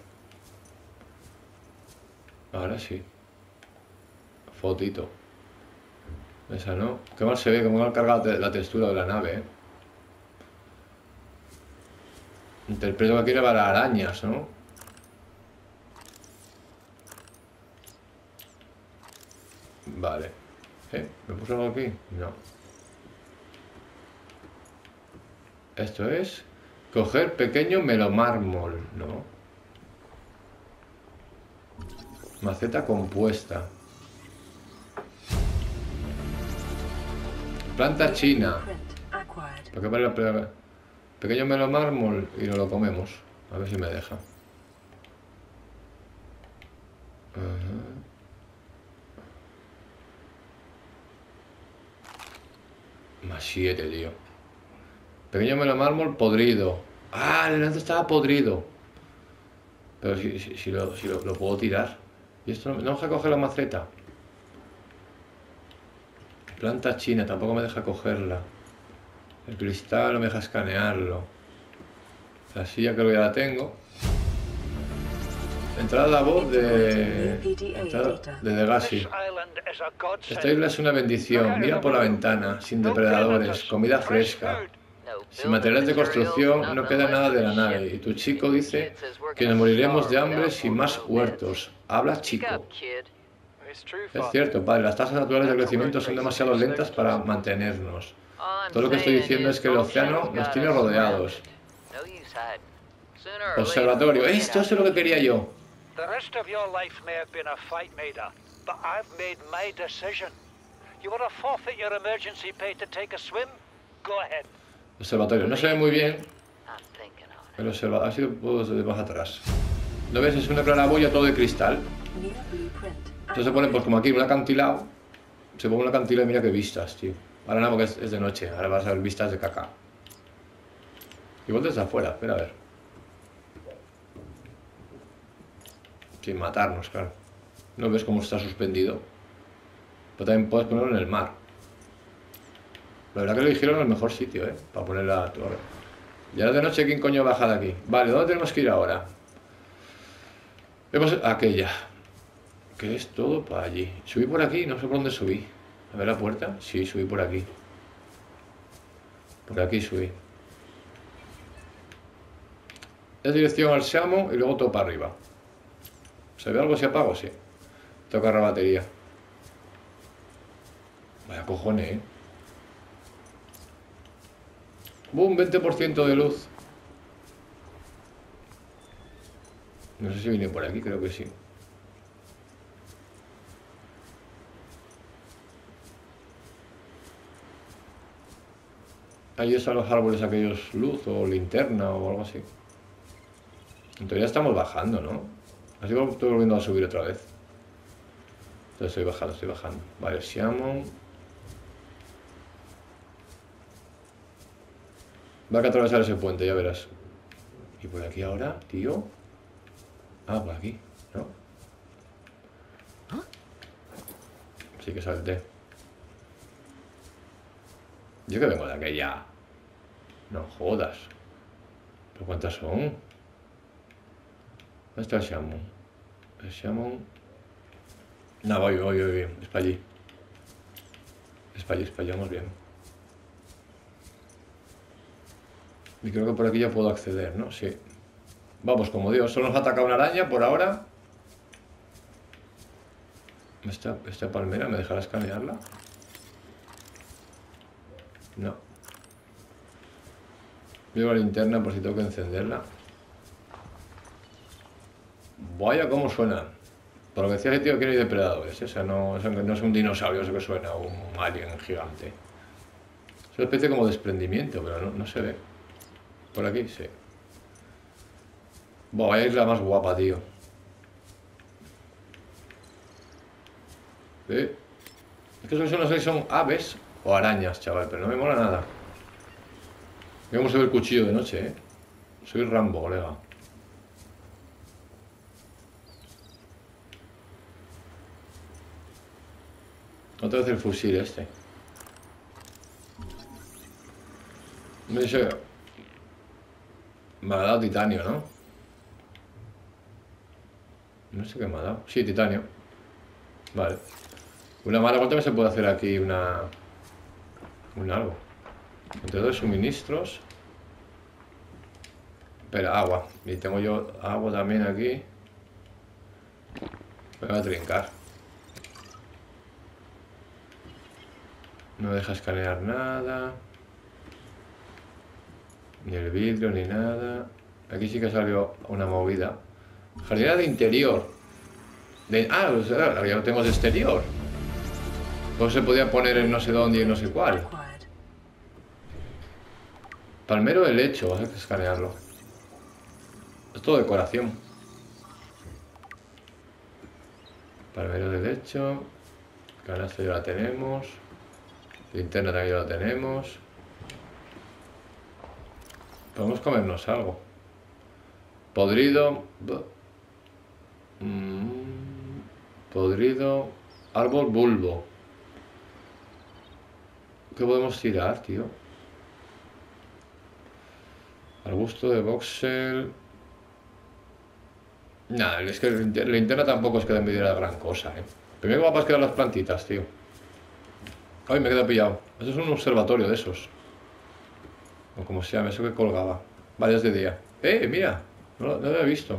Ahora sí. Fotito. Esa no. Qué mal se ve, que me han cargado la textura de la nave, ¿eh? Interpreto que aquí era para arañas, ¿no? Vale. ¿Eh? ¿Me puse algo aquí? No. Esto es... coger pequeño melomármol, ¿no? Maceta compuesta. Planta china. ¿Por qué vale la pequeño melomármol? Y nos lo comemos. A ver si me deja. Uh-huh. Más siete, tío. Pequeño melomármol podrido. Ah, el enlace estaba podrido. Pero si, si, si, lo, si lo, lo puedo tirar. Y esto no, no me deja coger la maceta. Planta china, tampoco me deja cogerla. El cristal no me deja escanearlo. La silla creo que ya la tengo. Entrada a voz de... Entrada de Degasi. Esta isla es una bendición. Mira por la ventana, sin depredadores, comida fresca. Sin materiales de construcción no queda nada de la nave. Y tu chico dice que nos moriremos de hambre sin más huertos. Habla chico. Es cierto, padre, las tasas naturales de crecimiento son demasiado lentas para mantenernos. Todo lo que estoy diciendo es que el océano nos tiene rodeados. Observatorio, esto es lo que quería yo. Observatorio, no se ve muy bien. El observatorio, así lo puedo de más atrás. ¿No ves? Es una claraboya todo de cristal. Entonces se pone, pues como aquí, un acantilado. Se pone un acantilado y mira qué vistas, tío. Ahora no, porque es, es de noche. Ahora vas a ver vistas de caca. Igual desde afuera, espera a ver. Sin matarnos, claro. ¿No ves cómo está suspendido? Pero también puedes ponerlo en el mar. La verdad que lo eligieron el mejor sitio, ¿eh? Para poner la torre. Y ahora de noche, ¿quién coño baja de aquí? Vale, ¿dónde tenemos que ir ahora? Vemos aquella. Que es todo para allí. Subí por aquí, no sé por dónde subí. A ver la puerta. Sí, subí por aquí. Por aquí subí. Es dirección al Shaman y luego todo para arriba. ¿Se ve algo si apago? Sí. Toca la batería. Vaya cojones, ¿eh? Boom, veinte por ciento de luz. No sé si viene por aquí, creo que sí. Ahí están los árboles aquellos luz o linterna o algo así. En teoría estamos bajando, ¿no? Así que estoy volviendo a subir otra vez. Entonces estoy bajando, estoy bajando. Vale, Shaman. Va a atravesar ese puente, ya verás. Y por aquí ahora, tío. Ah, por aquí, ¿no? Sí que salté. Yo que vengo de aquella. No jodas. ¿Pero cuántas son? ¿Dónde está el Shaman? El Shaman. No, voy, voy, voy, bien. Es para allí. Es para allí, es para allí, vamos bien. Y creo que por aquí ya puedo acceder, ¿no? Sí. Vamos, como digo, solo nos ha atacado una araña por ahora. Esta, esta palmera, ¿me dejará escanearla? No. Llevo la linterna por si tengo que encenderla. Vaya cómo suena. Por lo que decía que tío, que no hay depredadores. O sea, no, no es un dinosaurio eso que suena, o un alien gigante. Es una especie como de desprendimiento, pero no, no se ve. Por aquí, sí. Buah, vaya isla más guapa, tío. ¿Eh? Es que eso no sé si son aves o arañas, chaval, pero no me mola nada. Mira cómo se ve el cuchillo de noche, ¿eh? Soy Rambo, colega. Otra vez el fusil este. Me dice... Me ha dado titanio, ¿no? No sé qué me ha dado. Sí, titanio. Vale. Una mala vuelta que se puede hacer aquí una... Un algo. Entre dos suministros. Espera, agua. Y tengo yo agua también aquí. Me voy a trincar. No deja escanear nada. Ni el vidrio, ni nada. Aquí sí que salió una movida. Jardinera de interior. De, ah, o sea, ya lo tengo de exterior. Pues se podía poner en no sé dónde y en no sé cuál. Palmero de lecho, vas a escanearlo. Es todo decoración. Palmero de lecho. Canasta ya la tenemos. Linterna también ya la tenemos. Podemos comernos algo. Podrido. Mm, podrido. Árbol bulbo. ¿Qué podemos tirar, tío? Arbusto de voxel. Nada, es que la linterna tampoco es que me diera gran cosa, ¿eh? Primero guapas quedan las plantitas, tío. Ay, me queda pillado. Eso es un observatorio de esos. O como se llama, eso que colgaba. Vale, es de día. ¡Eh, mira! No, no lo he visto.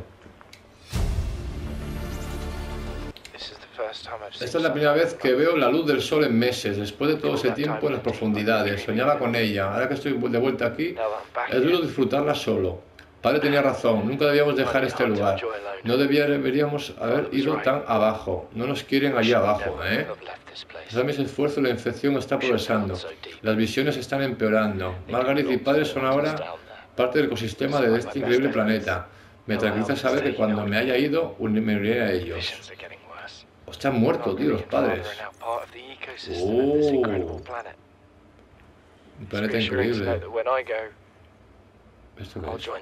Esta es la primera vez que veo la luz del sol en meses, después de todo ese tiempo en las profundidades. Soñaba con ella. Ahora que estoy de vuelta aquí, es duro disfrutarla solo. Padre tenía razón, nunca debíamos dejar este lugar. No deberíamos haber ido tan abajo. No nos quieren allí abajo, ¿eh? A mis esfuerzos la infección está progresando. Las visiones están empeorando. Margaret y Padre son ahora parte del ecosistema de este increíble planeta. Me tranquiliza saber que cuando me haya ido, me uniré a ellos. Hostia, han muerto, tío, los padres. Oh. Un planeta increíble. ¿Esto qué es?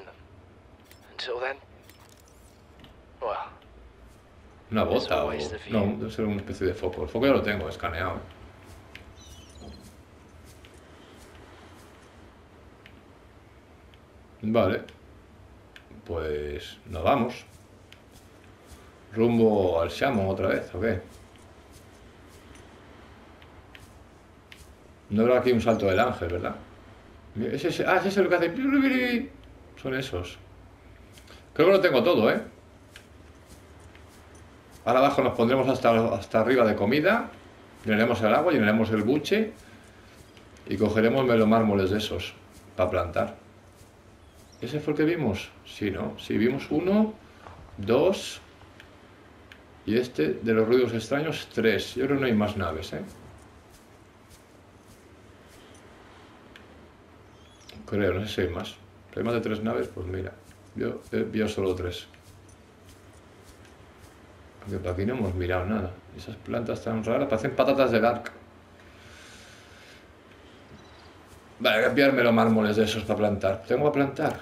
¿Una bota o...? No, debe ser una especie de foco. El foco ya lo tengo escaneado. Vale. Pues nos vamos. Rumbo al Shaman otra vez, ¿o qué? No habrá aquí un salto del ángel, ¿verdad? Ese, ese, ah, ese es el que hace... Son esos. Creo que lo tengo todo, ¿eh? Ahora abajo nos pondremos hasta, hasta arriba de comida. Llenaremos el agua, llenaremos el buche. Y cogeremos melomármoles de esos para plantar. ¿Ese fue el que vimos? Sí, ¿no? Sí, vimos uno, dos... Y este, de los ruidos extraños, tres. Yo creo que no hay más naves, ¿eh? Creo, no sé si hay más. Si hay más de tres naves, pues mira. Yo veo solo tres. Aunque para aquí no hemos mirado nada. Esas plantas tan raras parecen patatas del arca. Vale, voy a pillarme los mármoles de esos para plantar. ¿Tengo que plantar?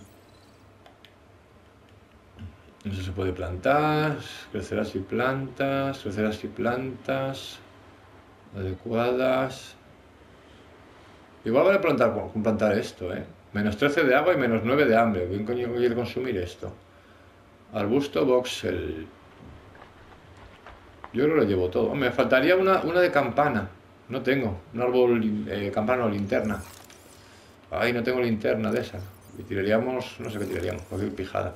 No sé si se puede plantar. Crecerá si plantas. Crecerá si plantas. Adecuadas. Igual voy a plantar, plantar esto, ¿eh? Menos trece de agua y menos nueve de hambre. ¿Quién coño quiere consumir esto? Arbusto voxel. Yo creo que lo llevo todo. Me faltaría una, una de campana. No tengo. Un árbol, eh, campana o linterna. Ay, no tengo linterna de esa. Y tiraríamos, no sé qué tiraríamos, cualquier pijada.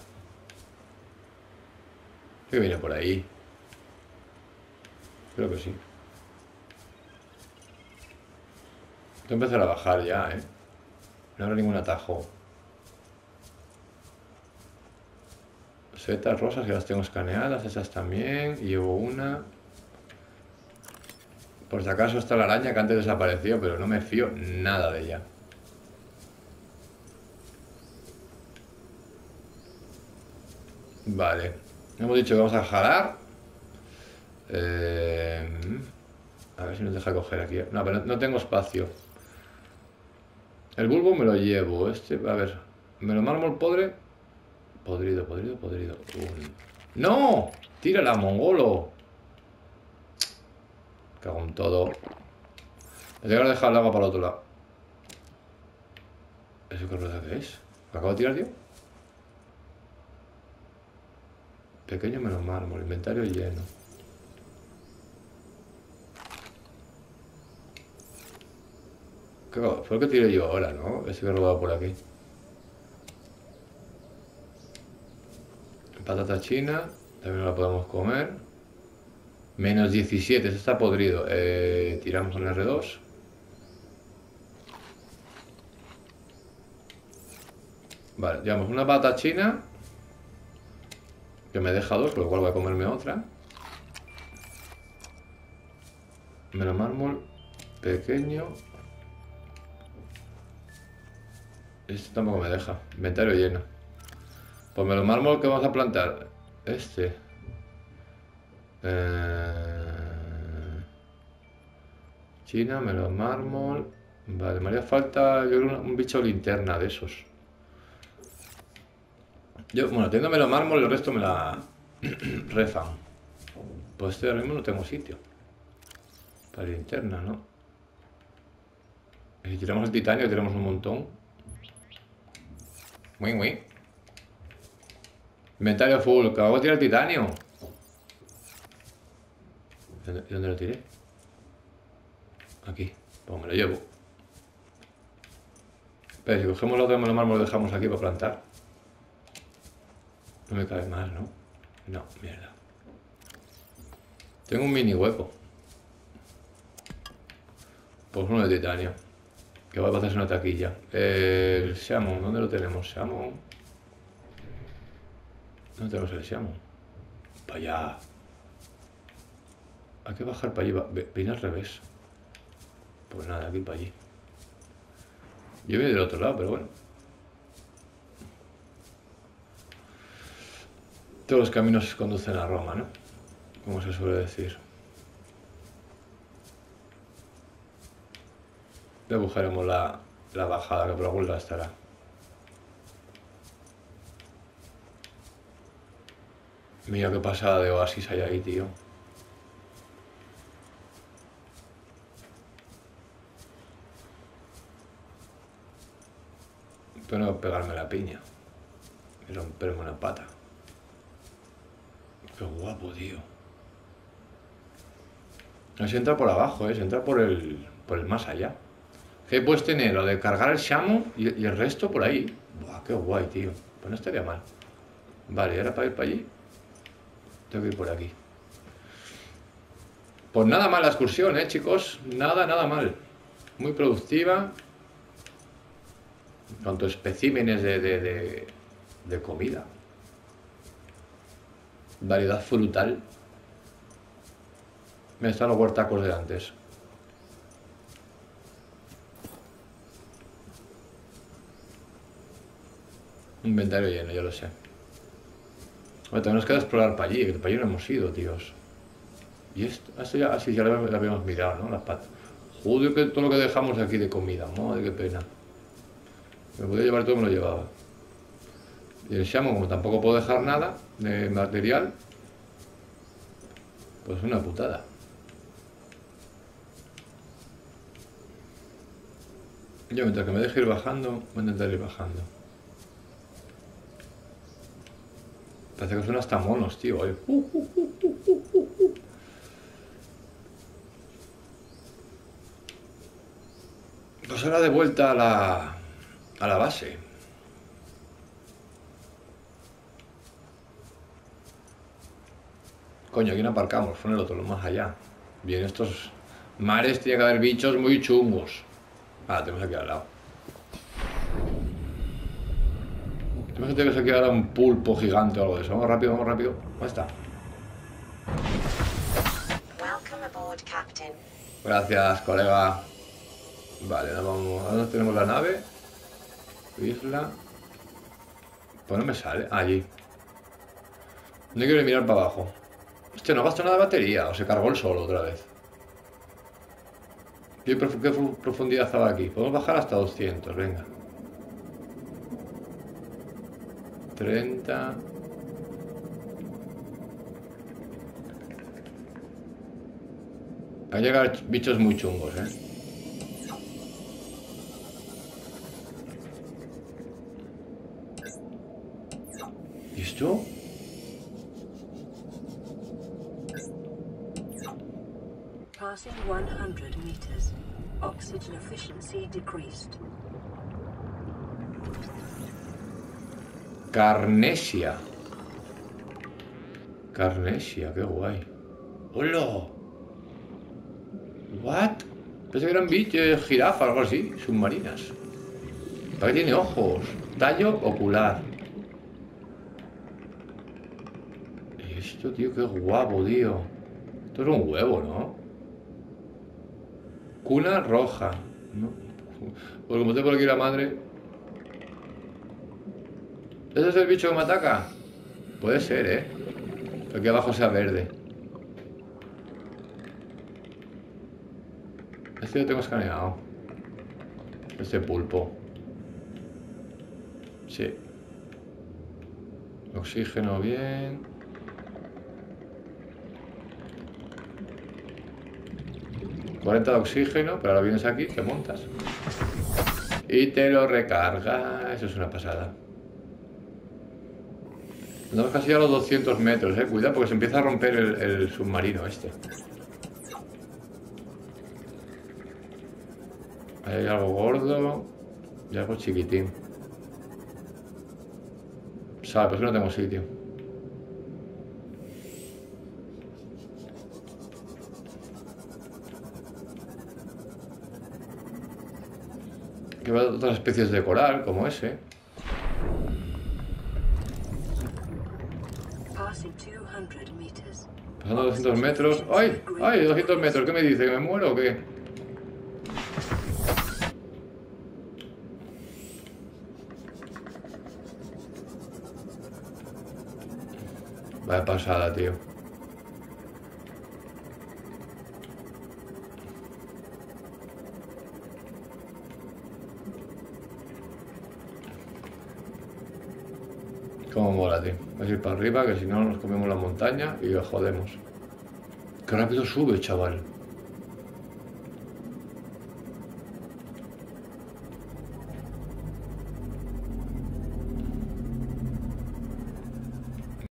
¿Qué viene por ahí? Creo que sí. Tengo que empezar a bajar ya, ¿eh? No habrá ningún atajo. Setas rosas, que las tengo escaneadas, esas también. Y llevo una. Por si acaso está la araña que antes desapareció, pero no me fío nada de ella. Vale. Hemos dicho que vamos a jalar. Eh, a ver si nos deja coger aquí. No, pero no tengo espacio. El bulbo me lo llevo. Este, a ver. ¿Me lo mármol podre? Podrido, podrido, podrido. Un... ¡No! ¡Tírala, mongolo! Cago en todo. Me tengo que dejar el agua para el otro lado. ¿Eso qué rueda que es? ¿Lo acabo de tirar yo? Pequeño menos mármol, inventario lleno. ¿Qué, fue el que tiré yo ahora, ¿no? Ese que he robado por aquí. Patata china, también la podemos comer. Menos diecisiete, ese está podrido. Eh, tiramos en R dos. Vale, llevamos una patata china. Que me deja dos, por lo cual voy a comerme otra. Menos mármol pequeño. Este tampoco me deja. Inventario lleno. Pues menos mármol que vamos a plantar. Este. Eh... China, menos mármol. Vale, me haría falta yo creo un bicho linterna de esos. Yo, bueno, teniendo menos mármol, el resto me la refan. Pues este ahora mismo no tengo sitio. Para linterna, ¿no? Y si tiramos el titanio, tiramos un montón. Muy, muy. Inventario full, que hago tirar el titanio. ¿Dónde, ¿Dónde lo tiré? Aquí, pues me lo llevo. Pero si cogemos los demás mármol lo dejamos aquí para plantar. No me cabe más, ¿no? No, mierda. Tengo un mini hueco. Pues uno de titanio. Que va a hacerse una taquilla. El Shaman, ¿dónde lo tenemos? Shaman. ¿Dónde tenemos el Shaman? Para allá. Hay que bajar para allí. Viene al revés. Pues nada, aquí para allí. Yo voy del otro lado, pero bueno. Todos los caminos conducen a Roma, ¿no? Como se suele decir. Ya buscaremos la, la bajada, que por algún lado estará. Mira qué pasada de oasis hay ahí, tío. Pero no pegarme la piña y romperme una pata. Qué guapo, tío. No se entra por abajo, ¿eh? Se entra por el, por el más allá. Que puedes tener lo de cargar el Shamu y, y el resto por ahí. Buah, qué guay, tío. Pues no estaría mal. Vale, ¿y ahora para ir para allí? Tengo que ir por aquí. Pues nada mal la excursión, ¿eh, chicos? Nada, nada mal. Muy productiva. En cuanto a especímenes de, de, de, de comida. Variedad frutal. Me están los huertacos de antes. Inventario lleno, ya lo sé. Bueno, también nos queda explorar para allí, que para allí no hemos ido, tíos. Y esto, esto ya, así ya lo, lo habíamos mirado, ¿no? Las patas. Joder, que todo lo que dejamos aquí de comida, madre, qué pena. Me podía llevar todo, me lo llevaba. Y el Shamu, como tampoco puedo dejar nada de material, pues una putada. Yo mientras que me deje ir bajando, voy a intentar ir bajando. Parece que son hasta monos, tío. Uh, uh, uh, uh, uh, uh, uh. Pues ahora de vuelta a la, a la base. Coño, aquí no aparcamos, fue en el otro, lo más allá. Bien, estos mares tiene que haber bichos muy chungos. Ah, tenemos aquí al lado. Imagínate que se queda ahora un pulpo gigante o algo de eso. Vamos rápido, vamos rápido. ¿Dónde está? Gracias, colega. Vale, nos vamos. ¿Dónde tenemos la nave? Isla. Pues no me sale. Allí. No quiero mirar para abajo. Hostia, no gasto nada de batería. O se cargó el solo otra vez. ¿Qué, prof qué profundidad estaba aquí? Podemos bajar hasta doscientos, venga. treinta. Van a llegar bichos muy chungos, ¿eh? ¿Y esto? Passing one hundred meters. Oxygen efficiency decreased. Carnesia. Carnesia, qué guay. ¡Hola! ¿What? Pensé que eran bichos, jirafas, algo así, submarinas. ¿Para qué tiene ojos? Tallo ocular. Y esto, tío, qué guapo, tío. Esto es un huevo, ¿no? Cuna roja. ¿No? Pues como tengo por aquí la madre. ¿Ese es el bicho que me ataca? Puede ser, ¿eh? Que aquí abajo sea verde. Este lo tengo escaneado. Este pulpo. Sí. Oxígeno bien. cuarenta de oxígeno, pero ahora vienes aquí, te montas. Y te lo recarga. Eso es una pasada. Andamos casi a los doscientos metros, eh. Cuidado porque se empieza a romper el, el submarino este. Ahí hay algo gordo y algo chiquitín. Sabe, pues no tengo sitio. Que va a otras especies de coral, como ese. Pasando doscientos metros. ¡Ay! ¡Ay! doscientos metros. ¿Qué me dice? ¿Que me muero o qué? Vaya pasada, tío. Cómo mola, tío. Vamos a ir para arriba, que si no nos comemos la montaña y lo jodemos. Qué rápido sube, chaval.